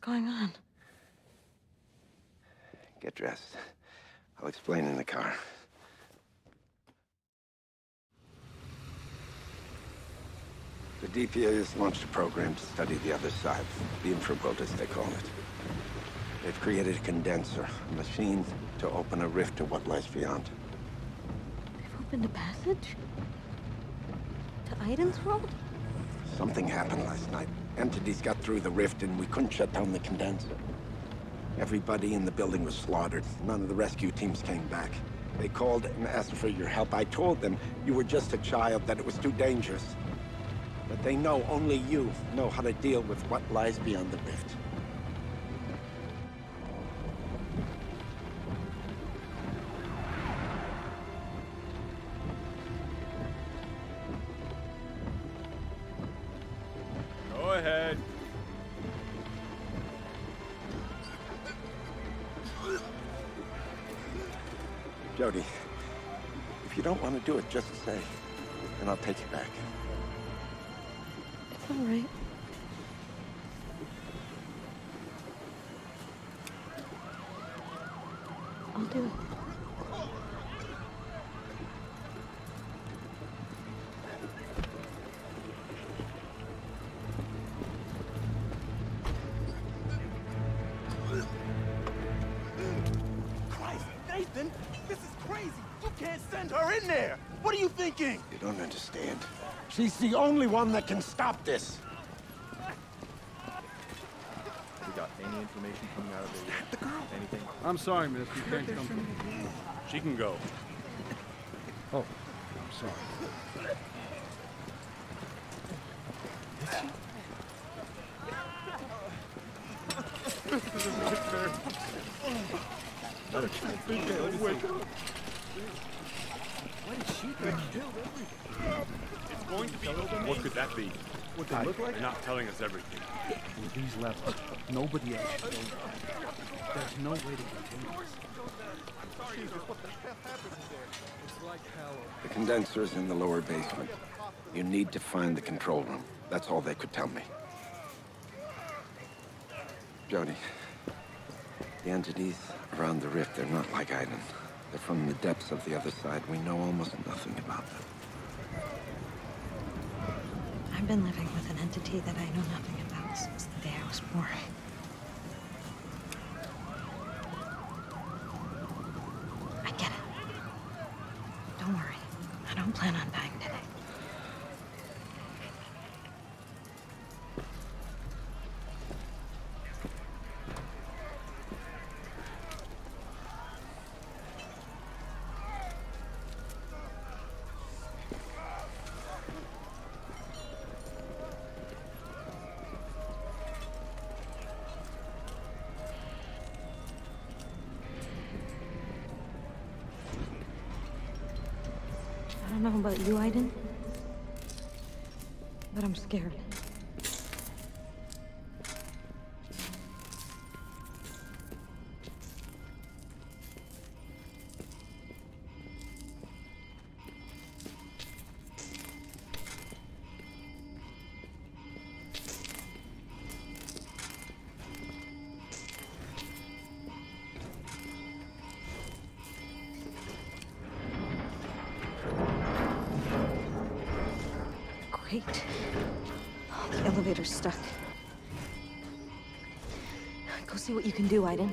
going on? Get dressed. I'll explain in the car. The DPA has launched a program to study the other side, the infraworld as they call it. They've created a condenser, a machine to open a rift to what lies beyond. They've opened a passage? To Aiden's world? Something happened last night. Entities got through the rift and we couldn't shut down the condenser. Everybody in the building was slaughtered. None of the rescue teams came back. They called and asked for your help. I told them you were just a child, that it was too dangerous. But they know only you know how to deal with what lies beyond the rift. Go ahead. Jodie, if you don't want to do it, just say, and I'll take you back. It's all right. I'll do it. Christ, Nathan, this is crazy. You can't send her in there. What are you thinking? You don't understand. She's the only one that can stop this. We got any information coming out of it yet? The girl. Anything? I'm sorry, miss. You can't come through. She can go. Oh, I'm sorry. It's going to be. What could that be? What they look like? They're not telling us everything. With these levels, nobody else should go there. There's no way to continue this. It's like hell. The condenser is in the lower basement. You need to find the control room. That's all they could tell me. Jodie, the entities around the rift, they're not like Aiden. They're from the depths of the other side. We know almost nothing about them. I've been living with an entity that I know nothing about since the day I was born. I get it. Don't worry. I don't plan on dying today. I don't know about you, Aiden, but I'm scared. Great. Oh, the elevator's stuck. Go see what you can do, Aiden.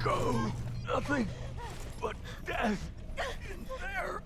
go. Nothing but death in there.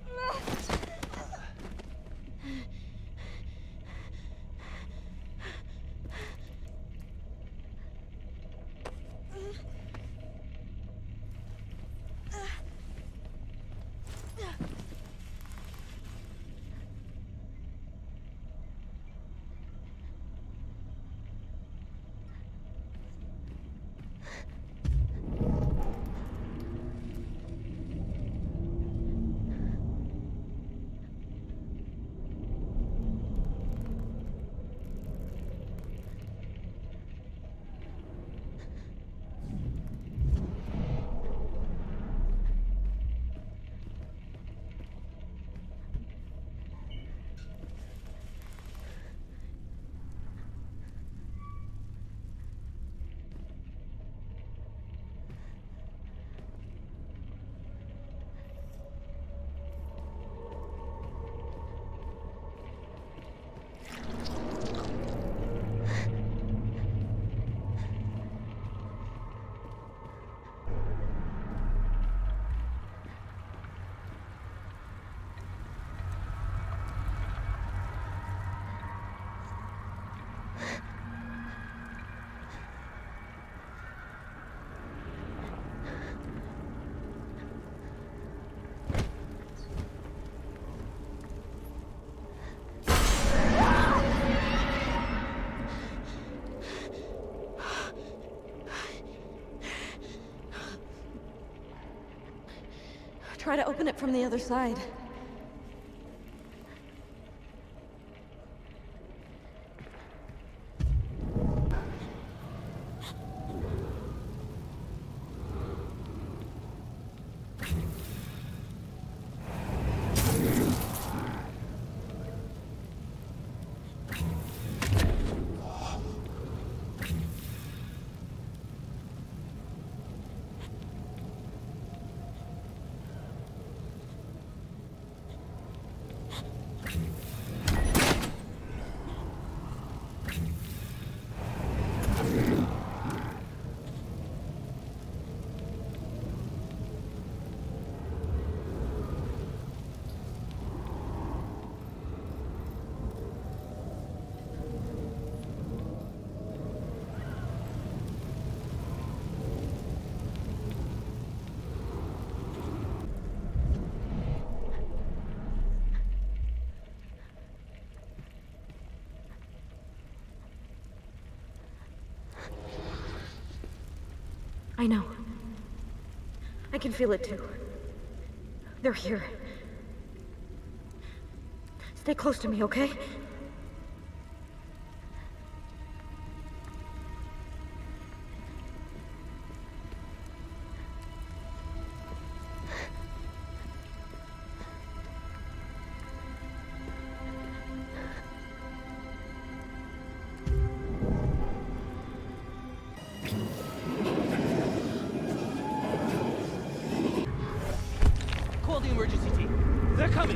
Try to open it from the other side. I know. I can feel it too. They're here. Stay close to me, okay? Call the emergency team. They're coming.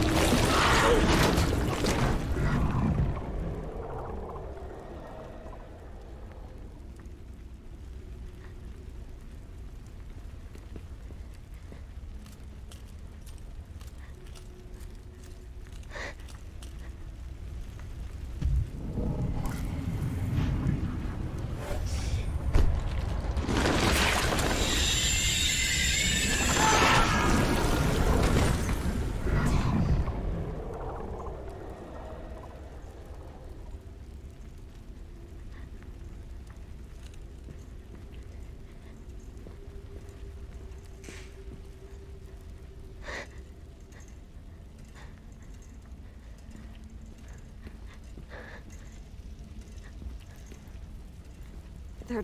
They're...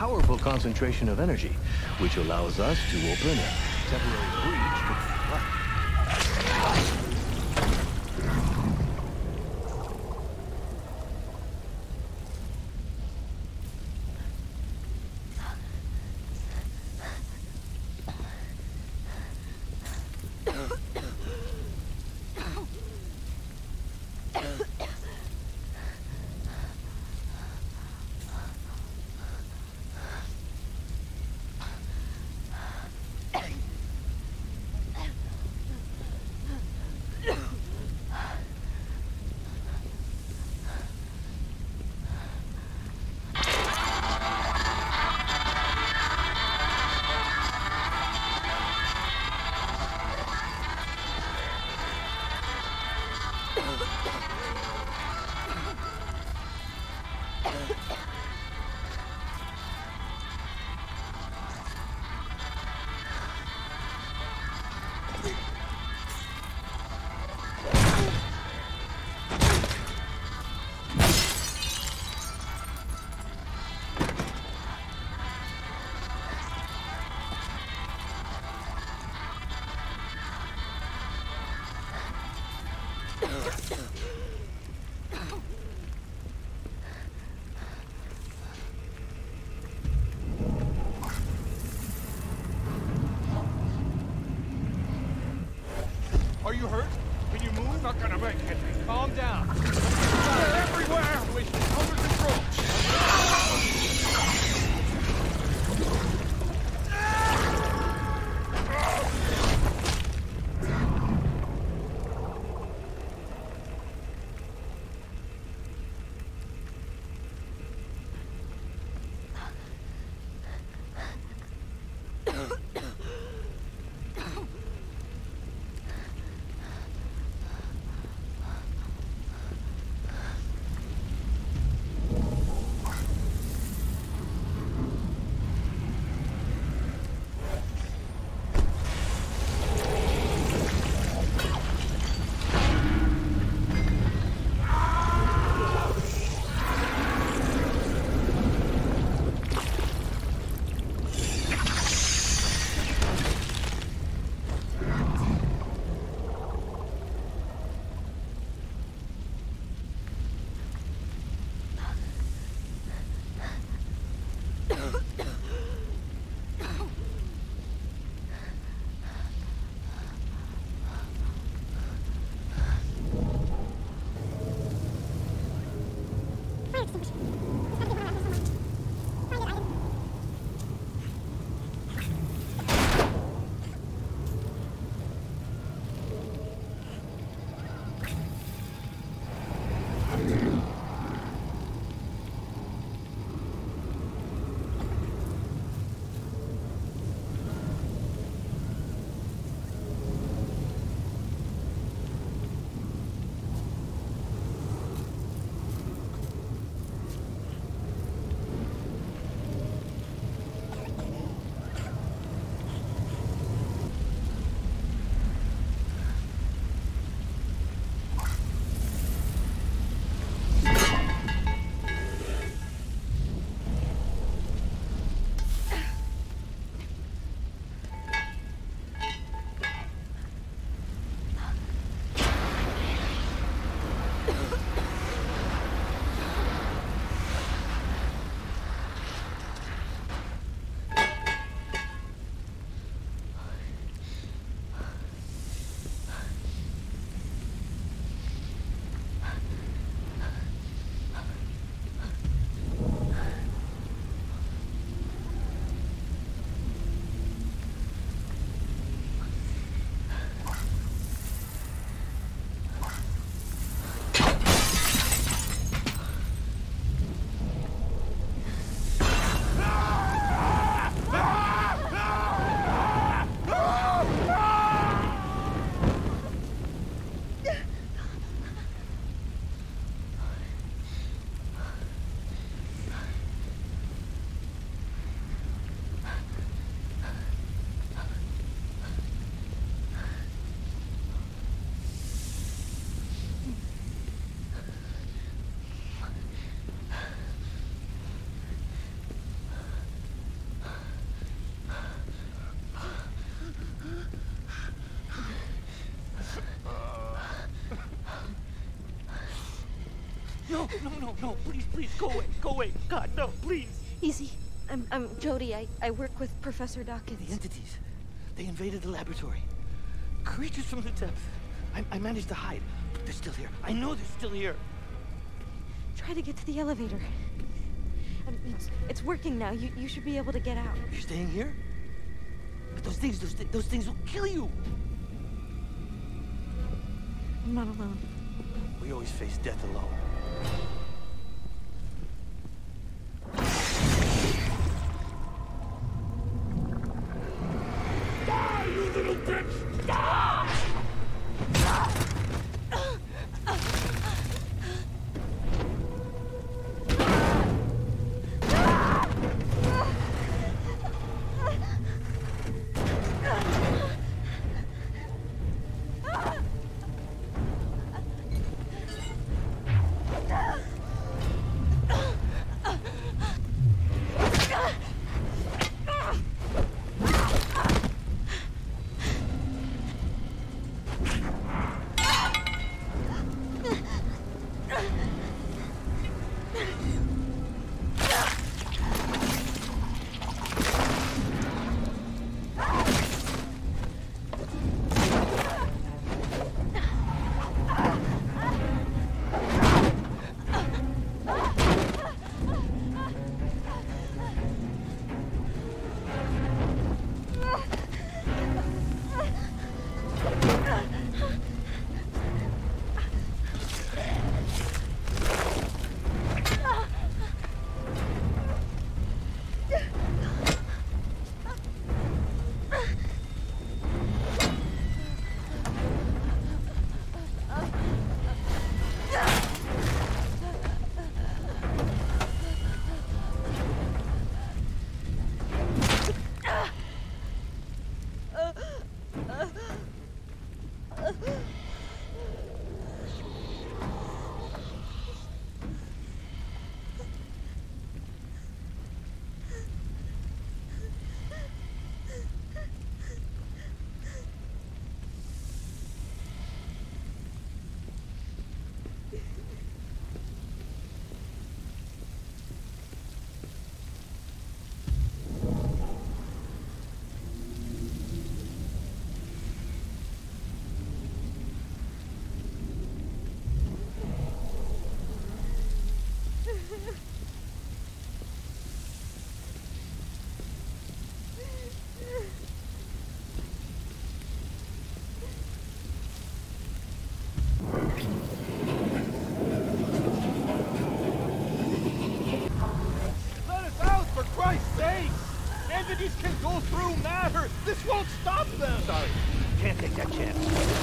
powerful concentration of energy, which allows us to open a temporary breach between light. Are you hurt? Can you move? Not gonna make it. Calm down. They're everywhere! Situation under control. No, please, go away. God, no, please. Easy. I'm Jodie. I work with Professor Dawkins. The entities, they invaded the laboratory. Creatures from the depths. I managed to hide, but they're still here. I know they're still here. Try to get to the elevator. It's working now. You should be able to get out. You're staying here? But those things will kill you. I'm not alone. We always face death alone. Die, you little bitch! Die! Entities can go through matter! This won't stop them! Sorry, can't take that chance.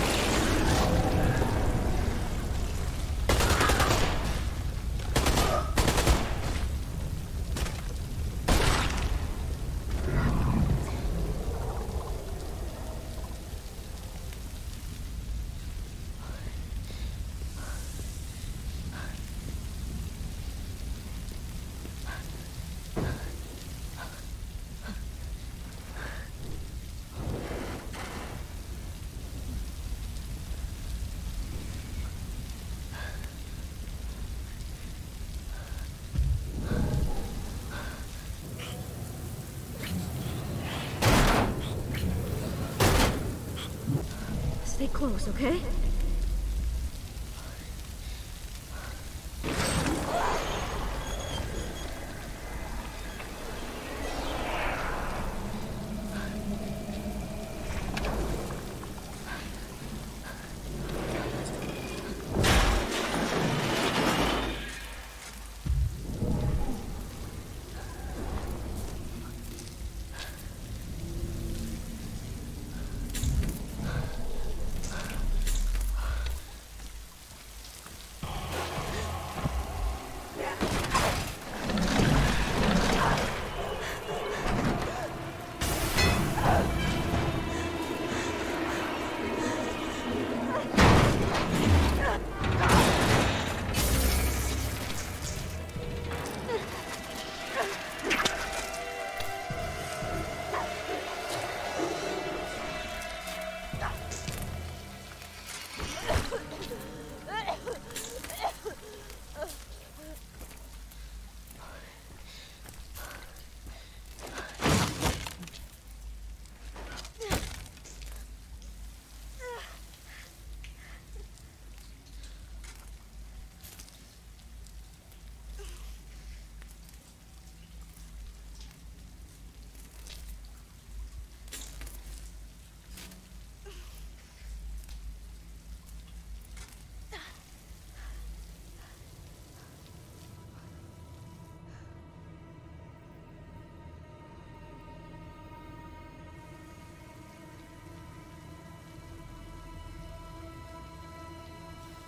Stay close, okay?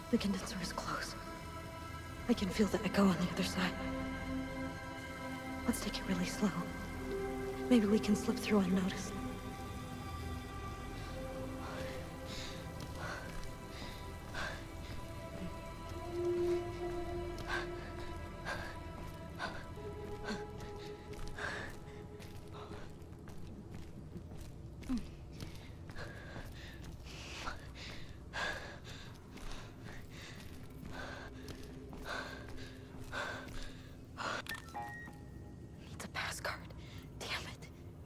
The condenser is close. I can feel the echo on the other side. Let's take it really slow. Maybe we can slip through unnoticed. It's a pass card. Damn it.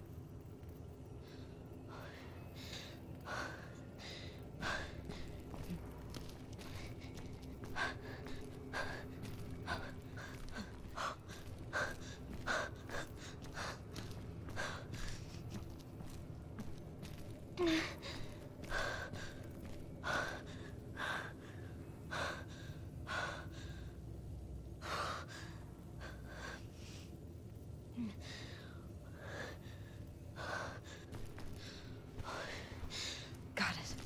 Got it.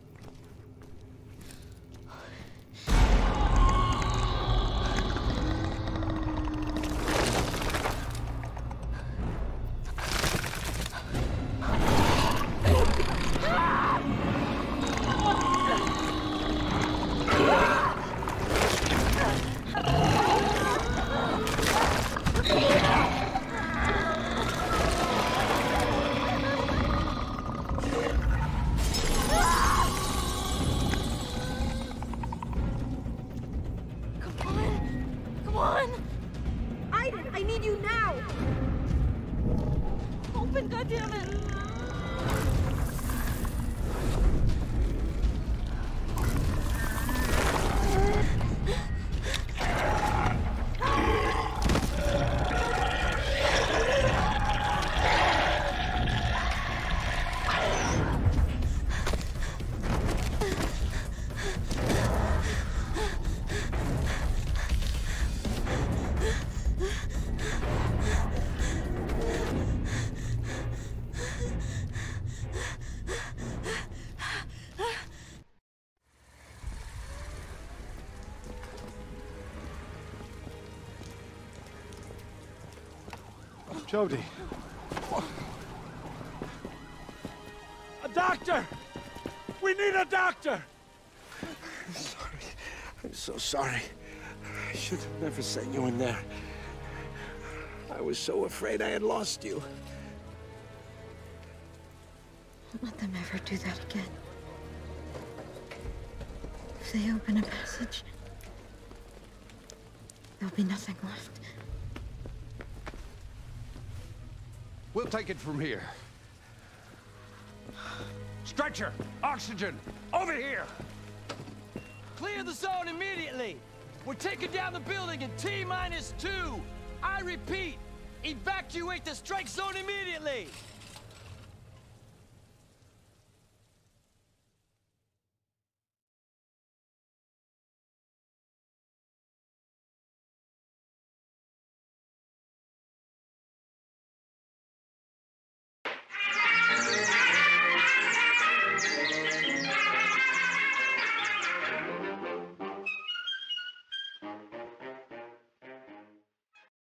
Come on! Aiden, I need you now! Open, goddammit! Jodie. A doctor! We need a doctor! I'm sorry. I'm so sorry. I should have never sent you in there. I was so afraid I had lost you. Don't let them ever do that again. If they open a passage, there'll be nothing left. We'll take it from here. Stretcher! Oxygen! Over here! Clear the zone immediately! We're taking down the building in T-2! I repeat, evacuate the strike zone immediately!